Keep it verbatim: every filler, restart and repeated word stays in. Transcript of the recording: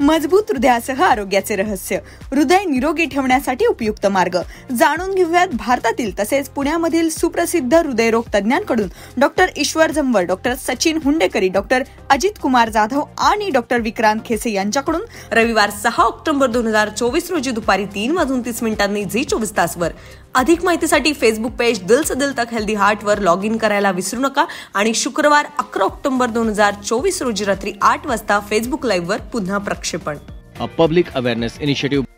मजबूत हृदयासह आरोग्याचे रहस्य, हृदय निरोगी ठेवण्यासाठी उपयुक्त मार्ग जाणून घेऊयात भारतातील तसेच पुण्यामधील सुप्रसिद्ध हृदयरोग तज्ञांकडून doctor Ishwar Jamwar, doctor Sachin Hundekari, doctor Ajit Kumar Jadhav आणि डॉक्टर विक्रांत खेसे यांच्याकडून रविवार सहा ऑक्टोबर दोन हजार चोवीस रोजी दुपारी तीन वाजून तीस मिनिटांनी झी चोवीस तासवर. अधिक माहितीसाठी फेसबुक पेज दिल से दिल तक हेल्दी हार्ट वर लॉग इन करायला विसरू नका आणि शुक्रवार अकरा ऑक्टोबर दोन हजार चोवीस रोजी रात्री आठ वाजता फेसबुक लाईव्ह वर पुन्हा प्रक्षेपण. A public awareness initiative